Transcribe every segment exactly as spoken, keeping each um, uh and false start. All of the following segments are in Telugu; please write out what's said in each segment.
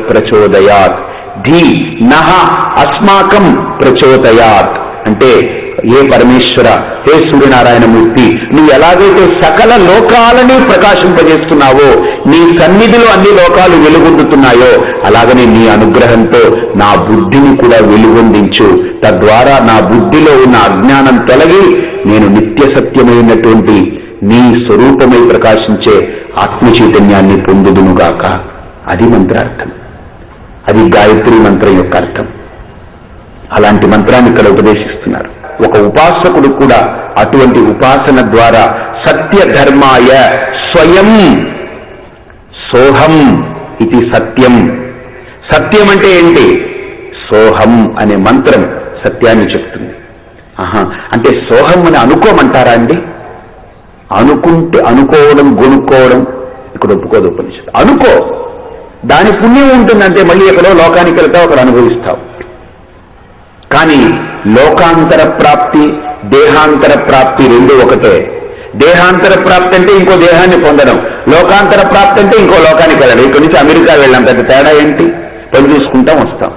ప్రచోదయాత్, ధీ నః అస్మాకం ప్రచోదయాత్. అంటే ఏ పరమేశ్వర, హే సూర్యనారాయణమూర్తి, నువ్వు ఎలాగైతే సకల లోకాలని ప్రకాశింపజేస్తున్నావో, నీ సన్నిధిలో అన్ని లోకాలు వెలుగొందుతున్నాయో, అలాగనే నీ అనుగ్రహంతో నా బుద్ధిని కూడా వెలుగొందించు. తద్వారా నా బుద్ధిలో ఉన్న అజ్ఞానం తొలగి నేను నిత్య సత్యమైనటువంటి నీ స్వరూపమై ప్రకాశించే ఆత్మ చైతన్యాన్ని పొందుదునుగాక. అది మంత్రార్థం, అది గాయత్రి మంత్రం యొక్క అర్థం. అలాంటి మంత్రాన్ని ఇక్కడ ఉపదేశిస్తున్నారు. ఒక ఉపాసకుడు కూడా అటువంటి ఉపాసన ద్వారా సత్య ధర్మాయ స్వయం సోహం ఇది సత్యం. సత్యం అంటే ఏంటి? సోహం అనే మంత్రం సత్యాన్ని చెప్తుంది. ఆహా, అంటే సోహం అని అనుకోమంటారా అండి? అనుకుంటే అనుకోవడం, గొనుక్కోవడం ఇక్కడ ఒప్పుకోదు ఉపనిషత్తు. అనుకో, దాని పుణ్యం ఉంటుందంటే మళ్ళీ ఎక్కడో లోకానికి వెళ్తావు, అక్కడ అనుభవిస్తావు. కానీ లోకాంతర ప్రాప్తి, దేహాంతర ప్రాప్తి రెండు ఒకటే. దేహాంతర ప్రాప్తి అంటే ఇంకో దేహాన్ని పొందడం, లోకాంతర ప్రాప్తి అంటే ఇంకో లోకానికి వెళ్ళడం. ఇక్కడి నుంచి అమెరికా వెళ్ళాం, పెద్ద తేడా ఏంటి? పని చూసుకుంటాం వస్తాం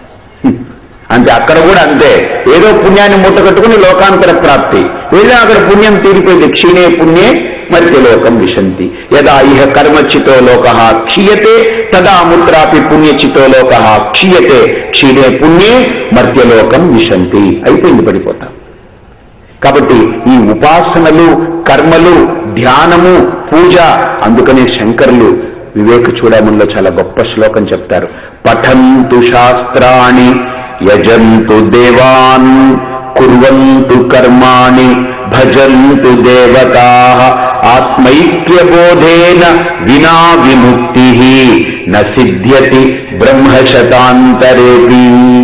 అంతే. అక్కడ కూడా అంతే, ఏదో పుణ్యాన్ని మూట కట్టుకుని లోకాంతర ప్రాప్తి వెళ్ళి అక్కడ పుణ్యం తీరిపోయింది. క్షీణే పుణ్యే మర్త్యలోకం విశంతి, యదా ఇహ కర్మచితో లోక క్షీయతే తదా ముత్రాపి పుణ్యచితో లోక క్షీయతే, క్షీణే పుణ్యే మర్త్యలోకం విశంతి. అయిపోయింది, పడిపోతాం. కాబట్టి ఈ ఉపాసనలు, కర్మలు, ధ్యానము, పూజ, అందుకనే శంకరులు వివేక చూడములో చాలా గొప్ప శ్లోకం చెప్తారు. పఠంతు శాస్త్రాణి యజంతు దేవాన్ కుర్వంతు కర్మాణి భజంతు దేవతాః ఆత్మైక్యబోధేన వినా విముక్తి న సిద్ధ్యతి బ్రహ్మశతాంతరేపి.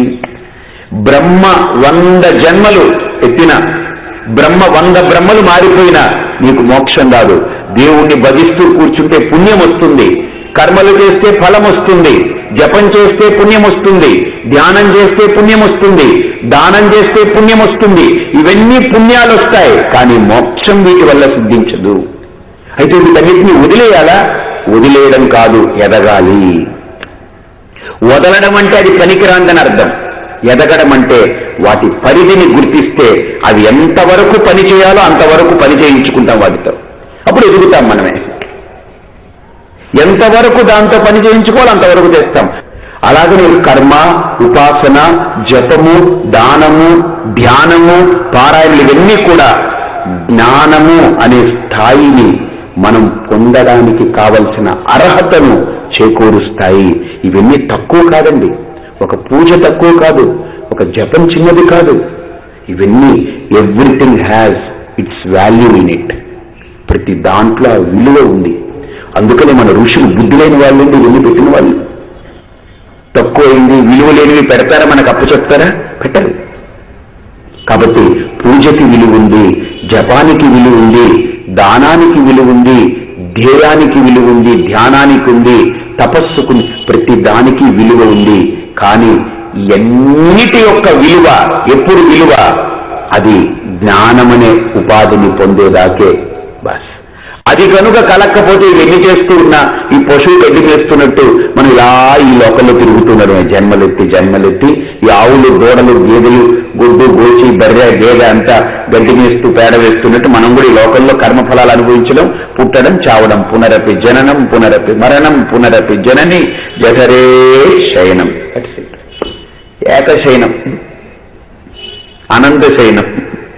బ్రహ్మ వంద జన్మలు ఎత్తిన, బ్రహ్మ వంద బ్రహ్మలు మారిపోయినా నీకు మోక్షం రాదు. దేవుణ్ణి భజిస్తూ కూర్చుంటే పుణ్యం వస్తుంది, కర్మలు చేస్తే ఫలం వస్తుంది, జపం చేస్తే పుణ్యం వస్తుంది, ధ్యానం చేస్తే పుణ్యం వస్తుంది, దానం చేస్తే పుణ్యం వస్తుంది. ఇవన్నీ పుణ్యాలు వస్తాయి, కానీ మోక్షం వీటి వల్ల సిద్ధించదు. అయితే వీటన్నిటిని వదిలేయాలా? వదిలేయడం కాదు, ఎదగాలి. వదలడం అంటే అది పనికిరాందని అర్థం. ఎదగడం అంటే వాటి పరిధిని గుర్తిస్తే అవి ఎంతవరకు పని చేయాలో అంతవరకు పని చేయించుకుంటాం వాటితో, అప్పుడు ఎదుగుతాం మనమే. ఎంతవరకు దాంతో పని చేయించుకోవాలో అంతవరకు చేస్తాం. అలాగనే కర్మ, ఉపాసన, జపము, దానము, ధ్యానము, పారాయణలు ఇవన్నీ కూడా జ్ఞానము అనే స్థాయిని మనం పొందడానికి కావలసిన అర్హతను చేకూరుస్తాయి. ఇవన్నీ తక్కువ కాదండి. ఒక పూజ తక్కువ కాదు, ఒక జపం చిన్నది కాదు. ఇవన్నీ everything has its value in it. ప్రతి దాంట్లో విలువ ఉంది. అందుకనే మన ఋషులు బుద్ధి లేని వాళ్ళండి ఇవన్నీ పెట్టిన వాళ్ళు. తక్కువైంది, విలువ లేనివి పెడతారా? మనకు అప్పు చెప్తారా? పెట్టరు. కాబట్టి పూజకి విలువ ఉంది, జపానికి విలువ ఉంది, దానానికి విలువ ఉంది, ధ్యేయానికి విలువ ఉంది, ధ్యానానికి ఉంది, తపస్సుకు, ప్రతి దానికి విలువ ఉంది. కానీ ఎన్నిటి యొక్క విలువ ఎప్పుడు విలువ? అది జ్ఞానమనే ఉపాధిని పొందేదాకే. బస్ అది కనుక కలక్కపోతే ఇవన్నీ చేస్తూ ఉన్నా ఈ పశువు గడ్డి చేస్తున్నట్టు మనం ఇలా ఈ లోకంలో తిరుగుతున్నాడు. జన్మలెత్తి జన్మలెత్తి ఈ ఆవులు, దూడలు, గేదెలు, గుడ్డు, గోచి, బర్రె, గేదె అంతా గడ్డి వేస్తూ పేడ వేస్తున్నట్టు మనం కూడా ఈ లోకంలో కర్మఫలాలు అనుభవించడం, పుట్టడం, చావడం, పునరపి జననం పునరపి మరణం పునరపి జనని జఠరే శయనం. ఏకశయనం, అనంత శయనం.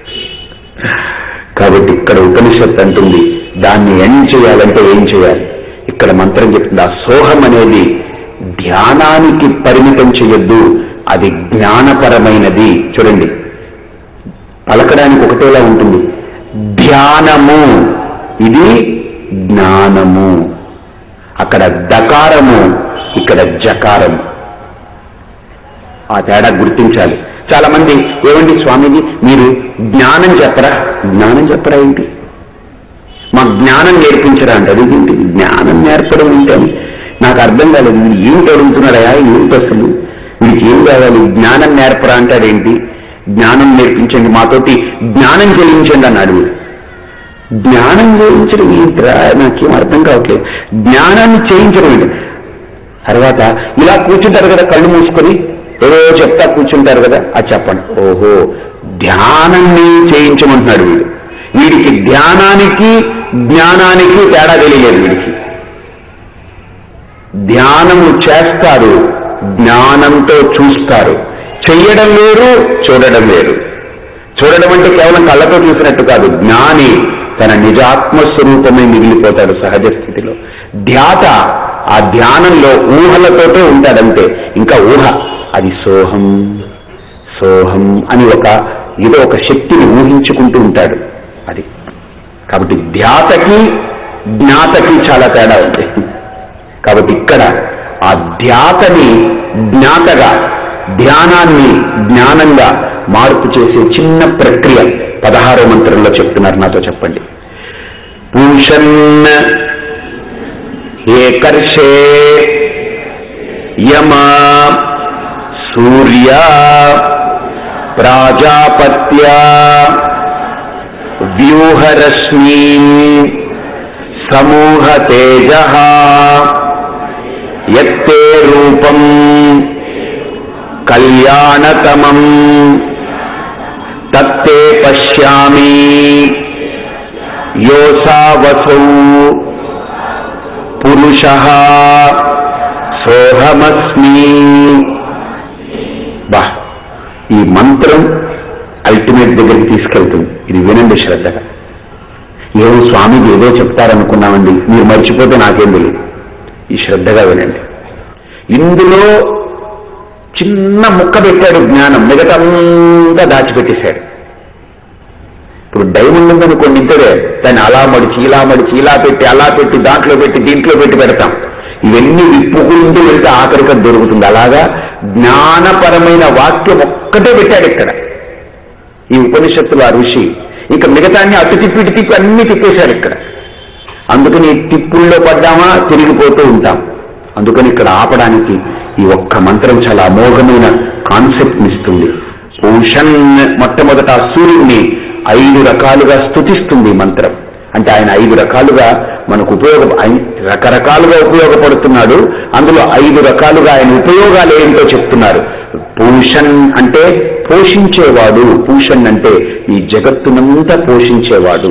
కాబట్టి ఇక్కడ ఉపనిషత్తు అంటుంది దాన్ని ఏం చేయాలంటే ఏం చేయాలి. ఇక్కడ మంత్రం చెప్తుంది ఆ సోహం అనేది ధ్యానానికి పరిమితం చేయొద్దు, అది జ్ఞానపరమైనది. చూడండి, పలకడానికి ఒకటేలా ఉంటుంది. ధ్యానము ఇది జ్ఞానము. అక్కడ దకారము, ఇక్కడ జకారము. ఆ తేడా గుర్తించాలి. చాలా మంది ఏమండి స్వామీజీ మీరు జ్ఞానం చెప్పరా? జ్ఞానం చెప్పరా ఏంటి? మా జ్ఞానం నేర్పించరా అంటే అది ఏంటి? జ్ఞానం నేర్పడం ఏంటని నాకు అర్థం కాలేదు. వీడు ఏమిటి అడుగుతున్నాడా? ఏమిటి అసలు వీడికి ఏం కావాలి? జ్ఞానం నేర్పరా అంటాడేంటి? జ్ఞానం నేర్పించండి, మాతోటి జ్ఞానం చేయించండి అన్నాడు. జ్ఞానం చేయించడం ఏంటిరా? నాకేం అర్థం కావట్లేదు. జ్ఞానాన్ని చేయించడం ఏంటి? తర్వాత ఇలా కూర్చుంటారు కదా, కళ్ళు మూసుకొని ఏదో చెప్తా కూర్చుంటారు కదా, అది చెప్పండి. ఓహో, ధ్యానాన్ని చేయించమంటున్నాడు వీడు. వీడికి ధ్యానానికి జ్ఞానానికి తేడా తెలియలేదు. వీడికి ధ్యానము చేస్తారు, జ్ఞానంతో చూస్తారు. చెయ్యడం వేరు, చూడడం వేరు. చూడడం అంటే కేవలం కళ్ళతో చూసినట్టు కాదు, జ్ఞాని తన నిజాత్మస్వరూపమే మిగిలిపోతాడు సహజ స్థితిలో. ధ్యాత ఆ ధ్యానంలో ఊహలతోటే ఉంటాడంతే, ఇంకా ఊహ అది సోహం సోహం అని ఒక ఏదో ఒక శక్తిని ఊహించుకుంటూ ఉంటాడు. అది కాబట్టి ధ్యాతకి జ్ఞాతకి చాలా తేడా ఉంది. కాబట్టి ఇక్కడ ఆ ధ్యాతని జ్ఞాతగా, ధ్యానాన్ని జ్ఞానంగా మార్పు చేసే చిన్న ప్రక్రియ పదహారో మంత్రంలో చెప్తున్నారు. నాతో చెప్పండి. పూషన్ ఏకర్షే యమ సూర్య ప్రాజాపత్య వ్యూహరశ్మి సమూహ తేజ యత్తే రూపం కళ్యాణతమం తత్తే పశ్యామి యోసావసౌ పురుషః సోహమస్మి. బా, ఈ మంత్రం అల్టిమేట్ దగ్గరికి తీసుకెళ్తుంది. ఇది వినండి శ్రద్ధగా. ఏదో స్వామికి ఏదో చెప్తారనుకున్నామండి, మీరు మర్చిపోతే నాకేం తెలియదు. ఈ శ్రద్ధగా వినండి. ఇందులో చిన్న ముక్క పెట్టాడు జ్ఞానం, మిగతాంతా దాచిపెట్టేశాడు. ఇప్పుడు డైమండ్ ఉందనుకోండి, ఇద్దరే దాన్ని అలా మడిచి ఇలా మడిచి ఇలా పెట్టి అలా పెట్టి దాంట్లో పెట్టి దీంట్లో పెట్టి పెడతాం. ఇవన్నీ విప్పుకుంటూ వెళ్తే ఆఖరిగా దొరుకుతుంది. అలాగా జ్ఞానపరమైన వాక్యం ఒక్కటే పెట్టాడు ఇక్కడ ఈ ఉపనిషత్తులు ఆ ఋషి. ఇంకా మిగతాన్ని అటు తిప్పి ఇటు తిప్పి అన్ని తిప్పేశాడు ఇక్కడ. అందుకని తిప్పుల్లో పడ్డామా తిరిగిపోతూ ఉంటాం. అందుకని ఇక్కడ ఆపడానికి ఈ ఒక్క మంత్రం చాలా అమోఘమైన కాన్సెప్ట్ ఇస్తుంది. పూషన్ మొట్టమొదట సూర్యుడిని ఐదు రకాలుగా స్తుతిస్తుంది మంత్రం. అంటే ఆయన ఐదు రకాలుగా మనకు ఉపయోగ రకరకాలుగా ఉపయోగపడుతున్నాడు. అందులో ఐదు రకాలుగా ఆయన ఉపయోగాలు ఏంటో చెప్తున్నారు. పూషన్ అంటే పోషించేవాడు, పూషన్ అంటే ఈ జగత్తునంతా పోషించేవాడు.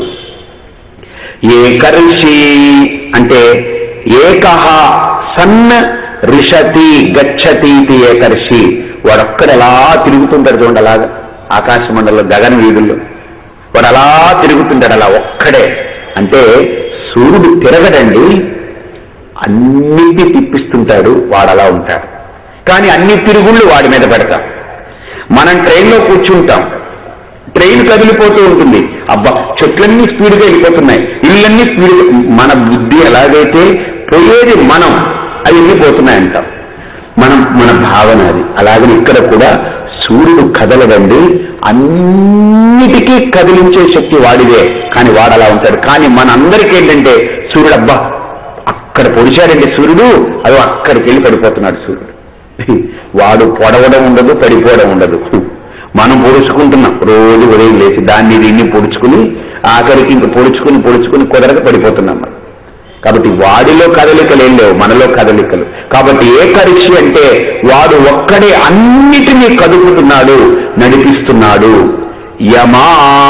ఏకర్షి అంటే ఏకహ సన్ రిషతి గచ్చతి ఏకర్షి. వాడొక్కడ ఎలా తిరుగుతుంటాడు చూడండి, అలాగా ఆకాశ మండలంలో గగన వీధుల్లో వాడు అలా తిరుగుతుంటాడు, అలా ఒక్కడే. అంటే సూర్యుడు తిరగడండి, అన్నిటినీ తిప్పిస్తుంటాడు, వాడు అలా ఉంటాడు. కానీ అన్ని తిరుగుళ్ళు వాడి మీద పెడతాం. మనం ట్రైన్లో కూర్చుంటాం, ట్రైన్ కదిలిపోతూ ఉంటుంది, అబ్బా చెట్లన్నీ స్పీడ్గా వెళ్ళిపోతున్నాయి, ఇళ్ళన్నీ స్పీడ్గా. మన బుద్ధి ఎలాగైతే పోయేది మనం, అవి వెళ్ళిపోతున్నాయంటాం. మనం మన భావన అది. అలాగని ఇక్కడ కూడా సూర్యుడు కదలదండి, అన్నిటికీ కదిలించే శక్తి వాడిదే, కానీ వాడు అలా ఉంటాడు. కానీ మనందరికీ ఏంటంటే సూర్యుడు అబ్బా అక్కడ పొడిచాడంటే సూర్యుడు, అదో అక్కడికి వెళ్ళి పడిపోతున్నాడు సూర్యుడు. వాడు పొడవడం ఉండదు, పడిపోవడం ఉండదు. మనం పొడుచుకుంటున్నాం రోజు ఉదయం లేచి, దాన్ని దీన్ని పొడుచుకుని ఆఖరికి ఇంక పొడుచుకుని పొడుచుకుని కుదరక పడిపోతున్నాం. కాబట్టి వాడిలో కదలికలు ఏం లేవు, మనలో కదలికలు. కాబట్టి ఏకర్షి అంటే వాడు ఒక్కడే అన్నిటినీ కదుపుతున్నాడు, నడిపిస్తున్నాడు. యమా,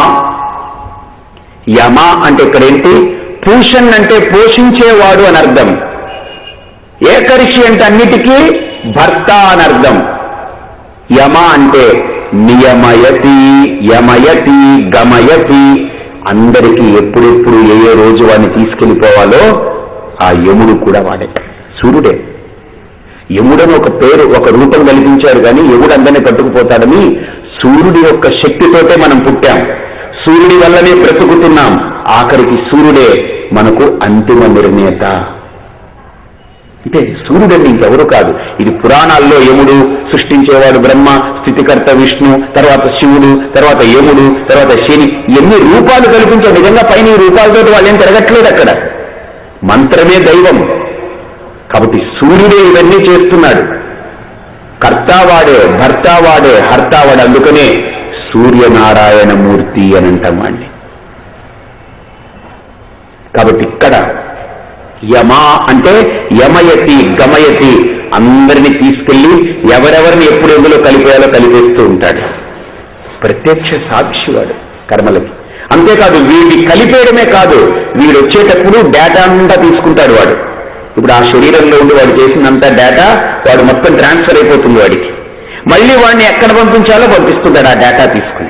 యమ అంటే ఇక్కడేంటి, పూషన్ అంటే పోషించేవాడు అని అర్థం. ఏకర్షి అంటే అన్నిటికీ భర్త అని అర్థం. యమ అంటే నియమయతి, యమయతి, గమయతి. అందరికీ ఎప్పుడెప్పుడు ఏ ఏ రోజు వాడిని తీసుకెళ్లిపోవాలో ఆ యముడు కూడా వాడే, సూర్యుడే. యముడని ఒక పేరు, ఒక రూపం కల్పించారు, కానీ యముడు అందరినీ పట్టుకుపోతాడని. సూర్యుడి యొక్క శక్తితోటే మనం పుట్టాం, సూర్యుడి వల్లనే బ్రతుకుతున్నాం. ఆఖరికి సూర్యుడే మనకు అంతిమ నిర్ణేత. అంటే సూర్యుడండి, ఇంకెవరు కాదు. ఇది పురాణాల్లో యముడు, సృష్టించేవాడు బ్రహ్మ, స్థితికర్త విష్ణు, తర్వాత శివుడు, తర్వాత యముడు, తర్వాత శని, ఎన్ని రూపాలు కల్పించారు. నిజంగా పైన ఈ రూపాలతో వాళ్ళు ఏం తిరగట్లేదు, అక్కడ మంత్రమే దైవం. కాబట్టి సూర్యుడే ఇవన్నీ చేస్తున్నాడు. కర్తావాడే, భర్తావాడే, హర్తావాడే. అందుకనే సూర్యనారాయణ మూర్తి అని అంటామండి. కాబట్టి ఇక్కడ యమ అంటే యమయతి, గమయతి, అందరినీ తీసుకెళ్లి ఎవరెవరిని ఎప్పుడు ఎందులో కలిపేయాలో కలిపేస్తూ ఉంటాడు. ప్రత్యక్ష సాక్షి వాడు కర్మలకి. అంతేకాదు వీడిని కలిపేయడమే కాదు, వీడు వచ్చేటప్పుడు డేటా అంతా తీసుకుంటాడు వాడు. ఇప్పుడు ఆ శరీరంలో ఉండి వాడు చేసినంత డేటా వాడు మొత్తం ట్రాన్స్ఫర్ అయిపోతుంది వాడికి. మళ్ళీ వాడిని ఎక్కడ పంపించాలో పంపిస్తుంటాడు ఆ డేటా తీసుకుని.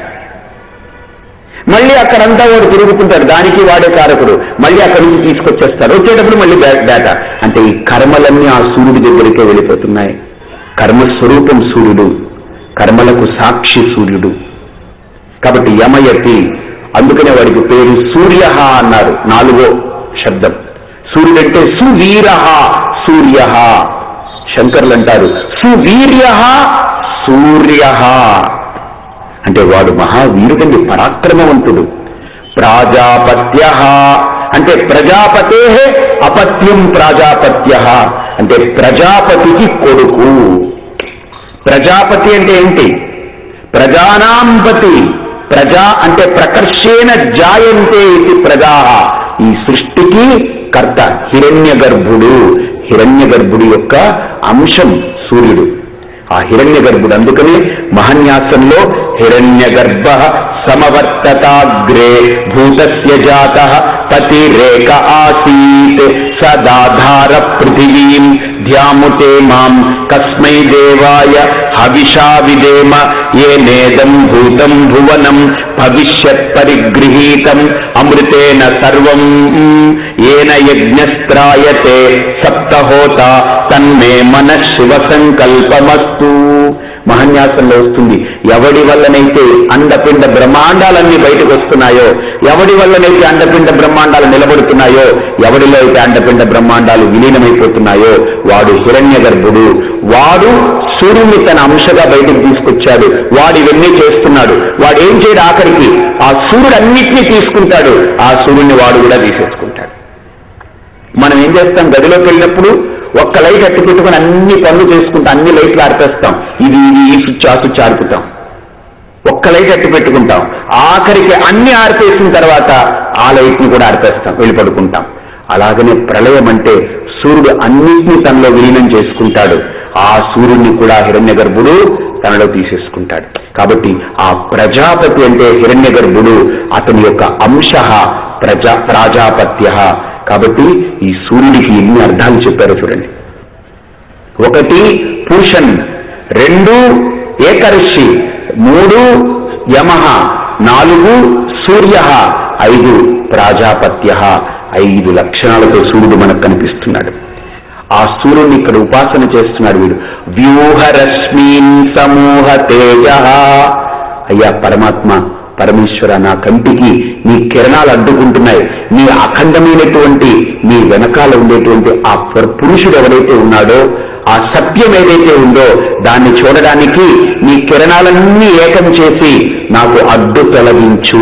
మళ్ళీ అక్కడంతా వాడు తిరుగుతుంటాడు, దానికి వాడే కారకుడు. మళ్ళీ అక్కడి నుంచి తీసుకొచ్చేస్తాడు, వచ్చేటప్పుడు మళ్ళీ డేటా. అంటే ఈ కర్మలన్నీ ఆ సూర్యుడి దగ్గరికే వెళ్ళిపోతున్నాయి. కర్మస్వరూపం సూర్యుడు, కర్మలకు సాక్షి సూర్యుడు. కాబట్టి యమయతి, అందుకనే వాడికి పేరు సూర్య అన్నారు. నాలుగో శబ్దం సూర్యుడంటే సువీర సూర్య. శంకర్లు అంటారు సువీర్య సూర్య అంటే వాడు మహావీరుడండి, పరాక్రమవంతుడు. ప్రాజాపత్య అంటే ప్రజాపతే అపత్యం ప్రాజాపత్య అంటే ప్రజాపతికి కొడుకు. ప్రజాపతి అంటే ఏంటి? ప్రజానాంపతి. ప్రజా అంటే ప్రకర్షేణ జాయంతే ఇది ప్రజా. ఈ సృష్టికి కర్త హిరణ్య గర్భుడు. హిరణ్య గర్భుడి యొక్క అంశం సూర్యుడు. ఆ హిరణ్య గర్భుడు అందుకనే మహాన్యాసంలో హిరణ్య గర్భ సమవర్తతాగ్రే భూతస్య జాతః పతిరేక ఆసీత్ సదాధార పృథివీం ధ్యాముతే మాం కస్మై దేవాయ హవిషా విదేమ ఏనేదం భూతం భువనం భవిష్యత్ పరిగృహీతం అమృతేన సర్వం ఏన యజ్ఞస్త్రాయతే సప్తహోత తన్మే మనః శివ సంకల్పమస్తు. మహాన్యాసంలో వస్తుంది, ఎవడి వల్లనైతే అండపిండ బ్రహ్మాండాలన్నీ బయటకు వస్తున్నాయో, ఎవడి వల్లనైతే అండపిండ బ్రహ్మాండాలు నిలబడుతున్నాయో, ఎవడిలో అయితే అండపిండ బ్రహ్మాండాలు విలీనమైపోతున్నాయో వాడు హిరణ్య గర్భుడు. వాడు సూర్యుని తన అంశగా బయటకు తీసుకొచ్చాడు. వాడు ఇవన్నీ చేస్తున్నాడు. వాడు ఏం చేయడు, ఆఖరికి ఆ సూర్యుడు అన్నిటినీ తీసుకుంటాడు. ఆ సూర్యుడిని వాడు కూడా తీసేసుకుంటాడు. మనం ఏం చేస్తాం, గదిలోకి వెళ్ళినప్పుడు ఒక్క లైట్ అట్టు పెట్టుకుని అన్ని పనులు చేసుకుంటాం, అన్ని లైట్లు ఆర్పేస్తాం, ఇది ఇది ఈ స్విచ్ ఆ స్విచ్ ఆర్పుతాం, ఒక్క లైట్ అట్టు పెట్టుకుంటాం. ఆఖరికి అన్ని ఆర్పేసిన తర్వాత ఆ లైట్ ని కూడా ఆర్పేస్తాం, వెళ్ళి పడుకుంటాం. అలాగనే ప్రళయం అంటే సూర్యుడు అన్నింటినీ తనలో విలీనం చేసుకుంటాడు. ఆ సూర్యుడిని కూడా హిరణ్య గర్భుడు తనలో తీసేసుకుంటాడు. కాబట్టి ఆ ప్రజాపతి అంటే హిరణ్య గర్భుడు, అతని యొక్క అంశ ప్రజా ప్రాజాపత్య. కాబట్టి ఈ సూర్యుడికి ఎన్ని అర్థాలు చెప్పారో చూడండి. ఒకటి పూషన్, రెండు ఏకర్షి, మూడు యమః, నాలుగు సూర్య, ఐదు ప్రాజాపత్య. ఐదు లక్షణాలతో సూర్యుడు మనకు కనిపిస్తున్నాడు. ఆ సూర్యుడిని ఇక్కడ ఉపాసన చేస్తున్నాడు వీడు. వ్యూహరశ్మీన్ సమూహ తేజ. అయ్యా పరమాత్మ, పరమేశ్వర, నా కంటికి నీ కిరణాలు అడ్డుకుంటున్నాయి. నీ అఖండమైనటువంటి నీ వెనకాల ఉండేటువంటి ఆ పురుషుడు ఎవరైతే ఉన్నాడో, ఆ సత్యం ఏదైతే ఉందో దాన్ని చూడడానికి నీ కిరణాలన్నీ ఏకం చేసి నాకు అడ్డు తొలగించు.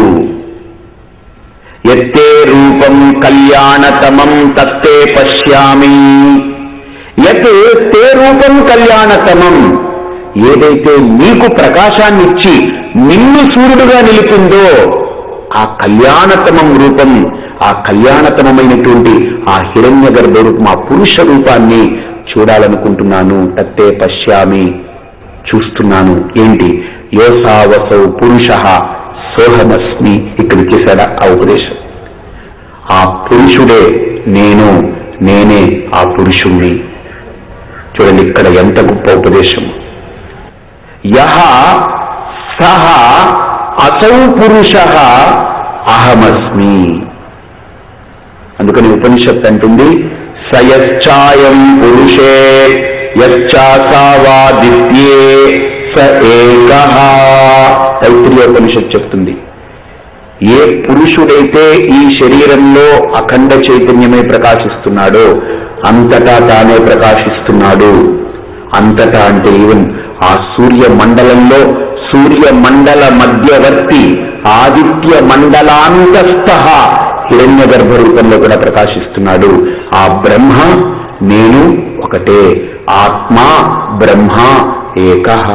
యత్తే రూపం కళ్యాణతమం తత్తే పశ్యామి. యత్ తే రూపం కళ్యాణతమం, ఏదైతే నీకు ప్రకాశాన్ని ఇచ్చి నిన్ను సూర్యుడుగా నిలిపిందో ఆ కళ్యాణతమం రూపం, ఆ కళ్యాణతమైనటువంటి ఆ హిరణ్య గర్భ రూపం, ఆ పురుష రూపాన్ని చూడాలనుకుంటున్నాను. తత్తే పశ్యామి, చూస్తున్నాను. ఏంటి? యోసావసౌ పురుష సోహమస్మి. ఇక్కడ చేశాడా ఆ ఉపదేశం. ఆ పురుషుడే నేను, నేనే ఆ పురుషుణ్ణి. చూడండి ఇక్కడ ఎంత గొప్ప ఉపదేశం. యహ సహ అసౌ పురుష అహమస్మి. అందుకని ఉపనిషత్తు అంటుంది సయశ్చాయం పురుషే యశ్చాసావాదిత్యే స ఏకః. తైత్రీయోపనిషత్తు చెప్తుంది, ఏ పురుషుడైతే ఈ శరీరంలో అఖండ చైతన్యమే ప్రకాశిస్తున్నాడో అంతటా తానే ప్రకాశిస్తున్నాడు. అంతటా అంటే ఈవెన్ ఆ సూర్య మండలంలో సూర్య మండల మధ్యవర్తి ఆదిత్య మండలాంతస్థ హిరణ్య గర్భ రూపంలో కూడా ప్రకాశిస్తున్నాడు. ఆ బ్రహ్మ నేను ఒకటే. ఆత్మ బ్రహ్మ ఏకః.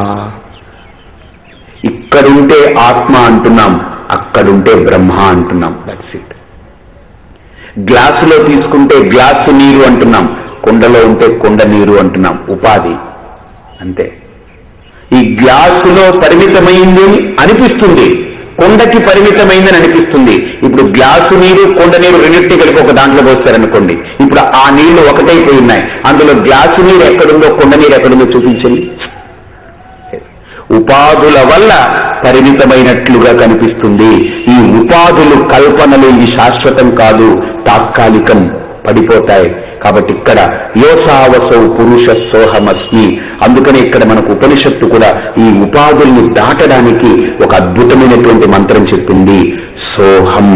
ఇక్కడుంటే ఆత్మ అంటున్నాం, అక్కడుంటే బ్రహ్మ అంటున్నాం. That's it. గ్లాసులో తీసుకుంటే గ్లాసు నీరు అంటున్నాం, కుండలో ఉంటే కుండ నీరు అంటున్నాం, ఉపాధి అంతే. ఈ గ్లాసులో పరిమితమైంది అనిపిస్తుంది, కుండకి పరిమితమైందని అనిపిస్తుంది. ఇప్పుడు గ్లాసు నీరు కుండ నీరు రెండింటినీ కలిపి ఒక దాంట్లో పోస్తారనుకోండి, ఇప్పుడు ఆ నీళ్లు ఒకటైపోయి ఉన్నాయి. అందులో గ్లాసు నీరు ఎక్కడుందో కుండ నీరు ఎక్కడుందో చూపించండి. ఉపాధుల వల్ల పరిమితమైనట్లుగా కనిపిస్తుంది. ఈ ఉపాధులు కల్పనలు, ఈ శాశ్వతం కాదు, తాత్కాలికం, పడిపోతాయి. కాబట్టి ఇక్కడ యోసావసౌ పురుష సోహమస్మి. అందుకని ఇక్కడ మనకు ఉపనిషత్తు కూడా ఈ ఉపాధుల్ని దాటడానికి ఒక అద్భుతమైనటువంటి మంత్రం చెప్పింది, సోహం.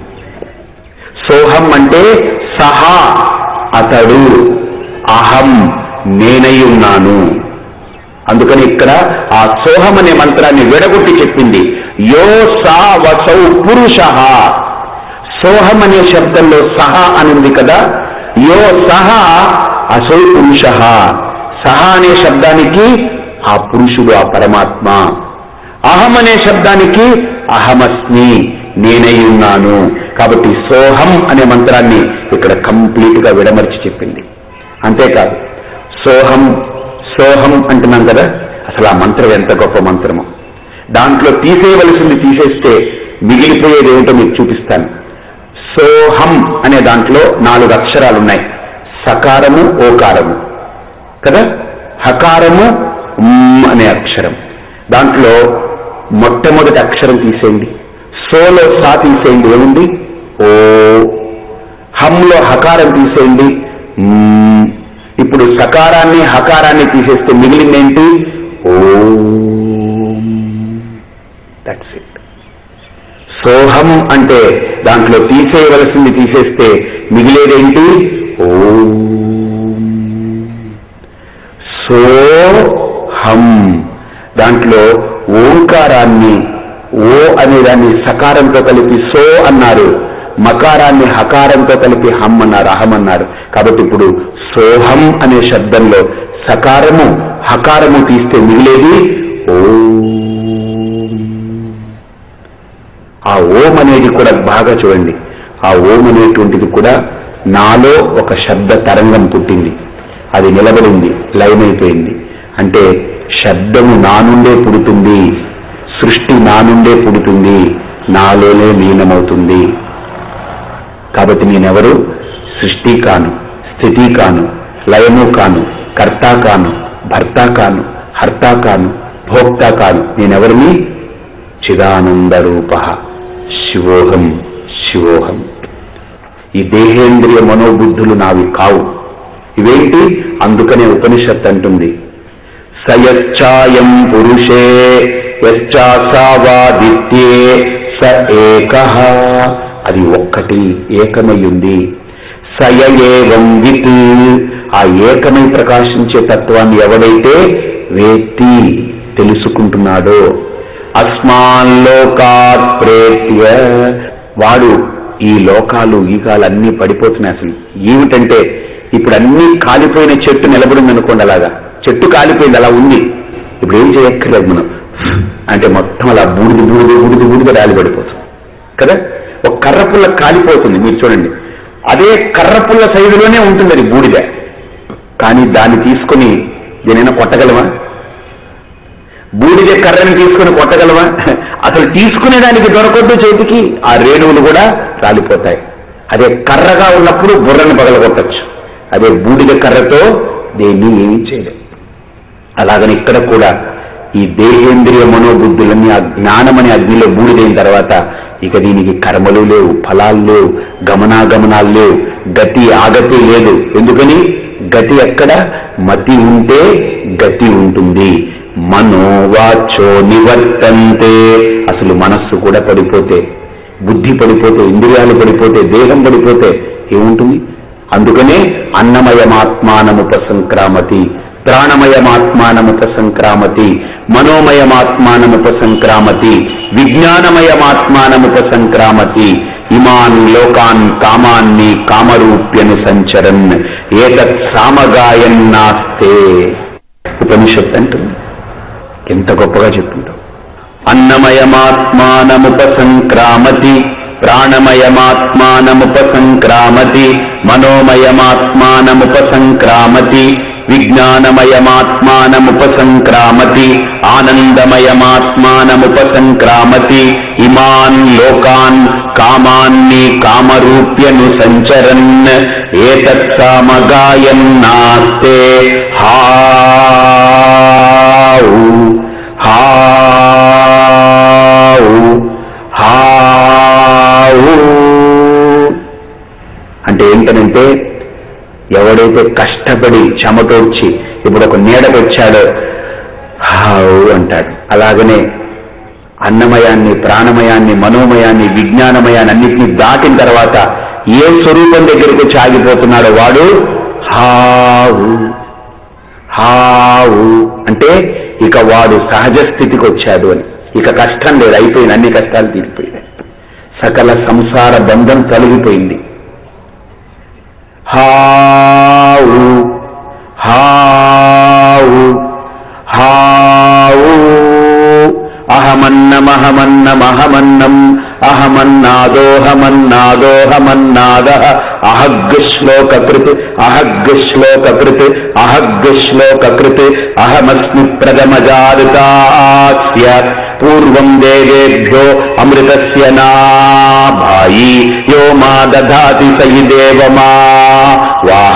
సోహం అంటే సహా అతడు, అహం నేనై ఉన్నాను. అందుకని ఇక్కడ ఆ సోహం అనే మంత్రాన్ని విడగొట్టి చెప్పింది. యో సా వసౌ పురుష. సోహం అనే శబ్దంలో సహా అనుంది కదా, యో సహ అసౌ పురుష. సహా అనే శబ్దానికి ఆ పురుషుడు, ఆ పరమాత్మ. అహం అనే శబ్దానికి అహమస్మి, నేనై ఉన్నాను. కాబట్టి సోహం అనే మంత్రాన్ని ఇక్కడ కంప్లీట్ గా విడమర్చి చెప్పింది. అంతేకాదు, సోహం సోహం అంటున్నాం కదా, అసలు ఆ మంత్రం ఎంత గొప్ప మంత్రమో. దాంట్లో తీసేయవలసింది తీసేస్తే మిగిలిపోయేది ఏమిటో మీకు చూపిస్తాను. సోహం అనే దాంట్లో నాలుగు అక్షరాలు ఉన్నాయి, సకారము, ఓకారము కదా, హకారము, ఉమ్ అనే అక్షరం. దాంట్లో మొట్టమొదటి అక్షరం తీసేయండి, సోలో సా తీసేయండి, ఏముంది ఓ. హంలో హకారం తీసేయండి, ఇప్పుడు సకారాన్ని హకారాన్ని తీసేస్తే మిగిలిందేంటి, ఓం. That's it. సోహం అంటే దాంట్లో తీసేయవలసింది తీసేస్తే మిగిలేదేంటి, ఓం. సోహం దాంట్లో ఓంకారాన్ని, ఓ అనే దాన్ని సకారంతో కలిపి సో అన్నారు, మకారాన్ని హకారంతో కలిపి హం అన్నారు, అహం అన్నారు. కాబట్టి ఇప్పుడు సోహం అనే శబ్దంలో సకారము హకారము తీస్తే మిగిలేది ఓం. ఆ ఓం అనేది కూడా బాగా చూడండి, ఆ ఓం అనేటువంటిది కూడా నాలో ఒక శబ్ద తరంగం పుట్టింది, అది నిలబడింది, లైన్ అయిపోయింది. అంటే శబ్దము నా నుండే పుడుతుంది, సృష్టి నా నుండే పుడుతుంది, నాలోనే లీనమవుతుంది. కాబట్టి నేనెవరు, సృష్టి కాను, స్థితి కాను, లయము కాను, కర్త కాను, భర్త కాను, హర్త కాను, భోక్త కాను. నేనెవరిని, చిదానంద రూప శివోహం శివోహం. ఈ దేహేంద్రియ మనోబుద్ధులు నావి కావు, ఇవేంటి. అందుకనే ఉపనిషత్ అంటుంది, సయచ్ఛాయం పురుషే యశ్చాసావాదిత్యే స ఏకః. అది ఒక్కటి, ఏకమయ్యుంది. సయ ఏవం విత్, ఆ ఏకమై ప్రకాశించే తత్వాన్ని ఎవడైతే వేత్తి, తెలుసుకుంటున్నాడో, అస్మాన్ లోకాత్ ప్రేత్య, వాడు ఈ లోకాలు ఈకాలన్నీ పడిపోతున్నాయి. అసలు ఏమిటంటే ఇప్పుడు అన్ని కాలిపోయిన చెట్టు నిలబడింది అనుకోండి, అలాగా చెట్టు కాలిపోయింది, అలా ఉంది. ఇప్పుడు ఏం చేయక్కర్లేదు మనం, అంటే మొత్తం అలా బూడిది బూడిది బూడిది బూడిద రాలి పడిపోతుంది కదా. ఒక కర్రపుల్ల కాలిపోతుంది, మీరు చూడండి, అదే కర్రపుల్ల సైజులోనే ఉంటుంది అది బూడిద. కానీ దాన్ని తీసుకుని దేనైనా కొట్టగలమా? బూడిద కర్రని తీసుకుని కొట్టగలమా? అసలు తీసుకునేదానికి దొరకద్దు చేతికి, ఆ రేణువులు కూడా రాలిపోతాయి. అదే కర్రగా ఉన్నప్పుడు బుర్రను పగలగొట్టచ్చు, అదే బూడిద కర్రతో దేన్ని ఏమీ చేయలేదు. అలాగని ఇక్కడ కూడా ఈ దేహేంద్రియ మనోబుద్ధులన్నీ ఆ జ్ఞానమనే అగ్నిలో బూడిదైన తర్వాత ఇక దీనికి కర్మలు లేవు, ఫలాలు లేవు, గమనాగమనాలు లేవు, గతి ఆగతి లేదు. ఎందుకని, గతి ఎక్కడ, మతి ఉంటే గతి ఉంటుంది. మనోవాచో నివర్తంతే. అసలు మనస్సు కూడా పడిపోతే, బుద్ధి పడిపోతే, ఇంద్రియాలు పడిపోతే, దేహం పడిపోతే ఏముంటుంది. అందుకనే అన్నమయమాత్మానముపసంక్రామతి, ప్రాణమయమాత్మానముపసంక్రామతి, మనోమయమాత్మానముపసంక్రామతి, విజ్ఞానమయమాత్మానముపసంక్రామతి. ఇమాన్ లోకాన్ కామాన్ని కామరూప్యను సంచరన్ ఏతత్ సామగాయన్నాస్తే. ఉపనిషత్ అంటుంది, ఎంత గొప్పగా చెప్తుంటాం. అన్నమయమాత్మానముపసంక్రామతి, ప్రాణమయమాత్మానముపసంక్రామతి, ఉపసంక్రామతి, మనోమయమాత్మానముపసంక్రామతి, విజ్ఞానమయమాత్మానముపసంక్రామతి, ఆనందమయమాత్మానముపసంక్రామతి, ఇమాన్ లోకాన్ కామాన్ని కామరూప్యను సంచరన్ ఏతత్సామగాయన్నాస్తే హావు హావు హావు. అంటే ఏంటనంటే ఎవడైతే కష్టపడి చెమటోడ్చి ఇప్పుడు ఒక నీడకు వచ్చాడో హావు అంటాడు. అలాగనే అన్నమయాన్ని, ప్రాణమయాన్ని, మనోమయాన్ని, విజ్ఞానమయాన్ని అన్నింటినీ దాటిన తర్వాత ఏ స్వరూపం దగ్గరికి వచ్చి ఆగిపోతున్నాడో వాడు హావు హావు. అంటే ఇక వాడు సహజ స్థితికి వచ్చాడు అని. ఇక కష్టం లేదు, అయిపోయింది, అన్ని కష్టాలు తీరిపోయినాయి, సకల సంసార బంధం తొలగిపోయింది. హావు హావు హావు. అహమన్నమహమన్నమహమన్నం అహమన్నాదోహమన్నాదోహమన్నాద అహగ్శ్లోకృత్ అహగ్శ్లోకృత్ అహగ్శ్లోకృత్ అహమస్మి ప్రథమజాతాస్య పూర్వం దేవేభ్యో అమృతస్య నాభాయి యో మా దధాతి సయి దేవమా వాహ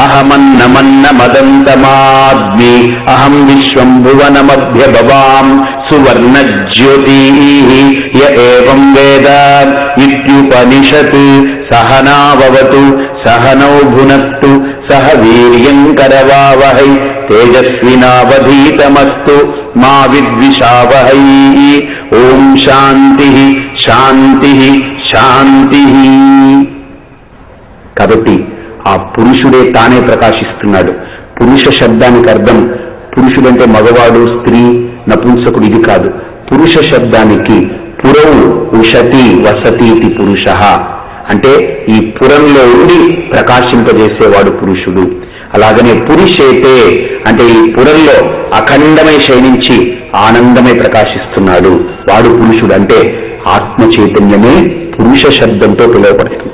అహమన్నమన్నమదంతమాద్మి అహం విశ్వం భువనమభ్యభవాం సువర్ణజ్యోతి య ఏవం వేద ఇత్యుపనిషత్. సహనావవతు సహనౌ భునత్తు సహ వీర్యం కరవావహై తేజస్వినావధీతమస్తు మా విద్విషావహై. ఓం శాంతి శాంతి శాంతి. కాబట్టి ఆ పురుషుడే తానే ప్రకాశిస్తున్నాడు. పురుష శబ్దానికి అర్థం పురుషుడంటే మగవాడు, స్త్రీ, నపుంసకుడు ఇది కాదు. పురుష శబ్దానికి పురవు ఉషతి వసతీతి పురుష అంటే ఈ పురంలో ఉండి ప్రకాశింపజేసేవాడు పురుషుడు. అలాగనే పురుషేతే అంటే ఈ పురంలో అఖండమై శయనించి ఆనందమై ప్రకాశిస్తున్నాడు వాడు పురుషుడు. అంటే ఆత్మ చైతన్యమే పురుష శబ్దంతో పిలువబడుతుంది.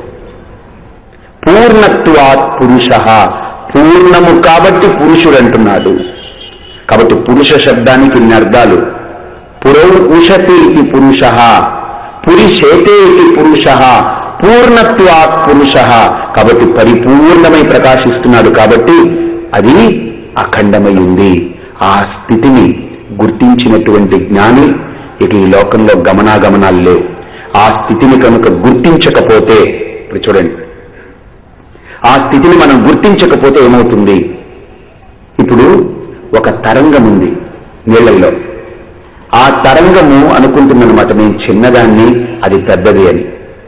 పూర్ణత్వాత్ పురుష, పూర్ణము కాబట్టి పురుషుడు అంటున్నాడు. కాబట్టి పురుష శబ్దానికి ఇన్ని అర్థాలు. పురౌ ఉషతి ఇది పురుష, పురిషేతే ఇది పురుష, పూర్ణత్వాత్ పురుష కాబట్టి పరిపూర్ణమై ప్రకాశిస్తున్నాడు. కాబట్టి అది అఖండమై ఉంది. ఆ స్థితిని గుర్తించినటువంటి జ్ఞాని ఇక ఈ లోకంలో గమనాగమనాలు లేవు. ఆ స్థితిని కనుక గుర్తించకపోతే, ఇప్పుడు చూడండి, ఆ స్థితిని మనం గుర్తించకపోతే ఏమవుతుంది? ఇప్పుడు ఒక తరంగం ఉంది నీళ్లలో. ఆ తరంగము అనుకుంటుందన్నమాట నేను చిన్నదాన్ని, అది పెద్దది అని.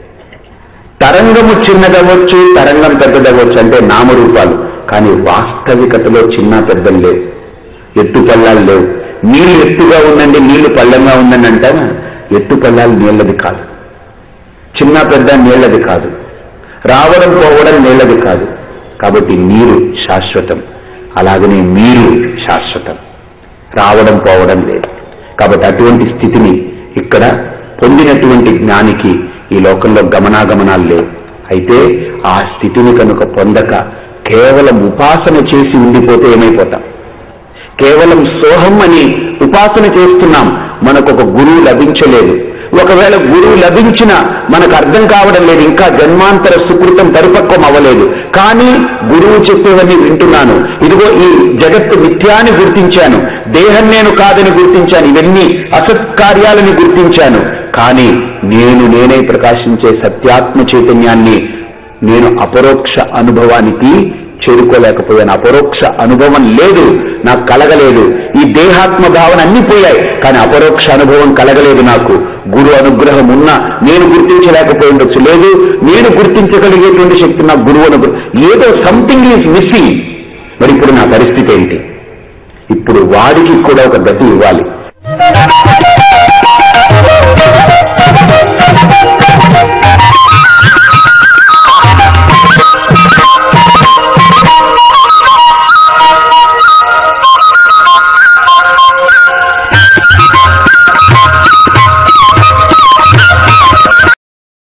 తరంగము చిన్నదవ్వచ్చు, తరంగం పెద్దదవ్వచ్చు అంటే నామరూపాలు. కానీ వాస్తవికతలో చిన్న పెద్దలు లేవు, ఎత్తు పల్లాలు లేవు. నీళ్లు ఎత్తుగా ఉందండి, నీళ్లు పల్లంగా ఉందని అంటారా? ఎత్తు పల్లాలు నీళ్ళది కాదు, చిన్న పెద్ద నీళ్ళది కాదు, రావడం పోవడం నీళ్ళది కాదు. కాబట్టి నీరు శాశ్వతం, అలాగనే మీరు శాశ్వతం, రావడం పోవడం లేదు. కాబట్టి అటువంటి స్థితిని ఇక్కడ పొందినటువంటి జ్ఞానికి ఈ లోకంలో గమనాగమనాలు లేవు. అయితే ఆ స్థితిని కనుక పొందక కేవలం ఉపాసన చేసి ఉండిపోతే ఏమైపోతాం? కేవలం సోహం అని ఉపాసన చేస్తున్నాం, మనకు ఒక గురువు లభించలేదు. ఒకవేళ గురువు లభించినా మనకు అర్థం కావడం లేదు, ఇంకా జన్మాంతర సుకృతం పరిపక్వం అవ్వలేదు. కానీ గురువు చెప్పేవన్నీ వింటున్నాను. ఇదిగో ఈ జగత్తు మిథ్యాన్ని గుర్తించాను, దేహం నేను కాదని గుర్తించాను, ఇవన్నీ అసత్కార్యాలని గుర్తించాను. కానీ నేను నేనే ప్రకాశించే సత్యాత్మ చైతన్యాన్ని నేను అపరోక్ష అనుభవానికి చేరుకోలేకపోయాను. అపరోక్ష అనుభవం లేదు, నాకు కలగలేదు. ఈ దేహాత్మ భావన అన్ని పోయాయి, కానీ అపరోక్ష అనుభవం కలగలేదు నాకు. గురు అనుగ్రహం ఉన్నా నేను గుర్తించలేకపోయి ఉండొచ్చు, లేదు నేను గుర్తించగలిగేటువంటి శక్తి నా గురువు అనుగ్రహం. ఏదో సంథింగ్ ఈజ్ మిస్సింగ్. మరి ఇప్పుడు నా పరిస్థితి ఏంటి? ఇప్పుడు వాడికి కూడా ఒక గతి ఇవ్వాలి.